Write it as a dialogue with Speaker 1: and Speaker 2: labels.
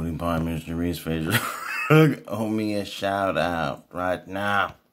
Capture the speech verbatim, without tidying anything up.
Speaker 1: PEWDIEPIE Mrbeast, Fazer Rug, owe me a shout out right now.